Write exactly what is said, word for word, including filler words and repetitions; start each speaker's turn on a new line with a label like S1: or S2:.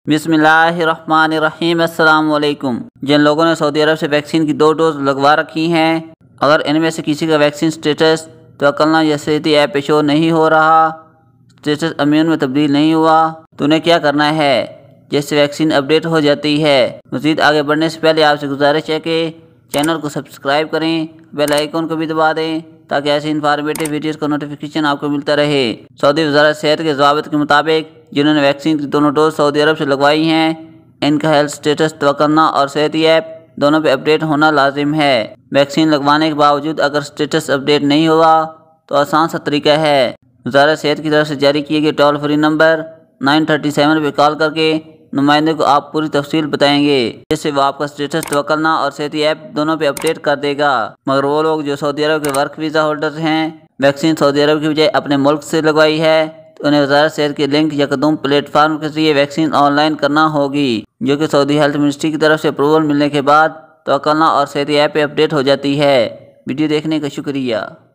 S1: बिस्मिल्लाहिर्रहमानिर्रहीम। अस्सलाम वालेकुम। जिन लोगों ने सऊदी अरब से वैक्सीन की दो डोज लगवा रखी हैं, अगर इनमें से किसी का वैक्सीन स्टेटस तवक्लना या सेहती ऐप पे शो नहीं हो रहा, स्टेटस इम्यून में तब्दील नहीं हुआ, तो उन्हें क्या करना है? जैसे वैक्सीन अपडेट हो जाती है। मज़ीद आगे बढ़ने से पहले आपसे गुजारिश है कि चैनल को सब्सक्राइब करें, बेल आइकन को भी दबा दें ताकि ऐसी इन्फॉर्मेटिव वीडियोज़ का नोटिफिकेशन आपको मिलता रहे। सऊदी वज़ारत सेहत के ज़वाबित के मुताबिक जिन्होंने वैक्सीन की दोनों डोज सऊदी अरब से लगवाई हैं, इनका हेल्थ स्टेटस तवक्लना और सेहती ऐप दोनों पे अपडेट होना लाजिम है। वैक्सीन लगवाने के बावजूद अगर स्टेटस अपडेट नहीं हुआ तो आसान सा तरीका है, वज़ारत सेहत की तरफ से जारी किए गए toll free number nine thirty seven पे कॉल करके नुमाइंदे को आप पूरी तफसील बताएंगे, जिससे वो आपका स्टेटस तवक्लना और सेहती ऐप दोनों पे अपडेट कर देगा। मगर वो लोग जो सऊदी अरब के वर्क वीज़ा होल्डर्स हैं, वैक्सीन सऊदी अरब की बजाय अपने मुल्क से लगवाई है, तो उन्हें वज़ारत सेहत के लिंक या कदूम प्लेटफार्म के जरिए वैक्सीन ऑनलाइन करना होगी, जो कि सऊदी हेल्थ मिनिस्ट्री की तरफ से अप्रूवल मिलने के बाद तवक्लना और सेहती ऐप पे अपडेट हो जाती है। वीडियो देखने का शुक्रिया।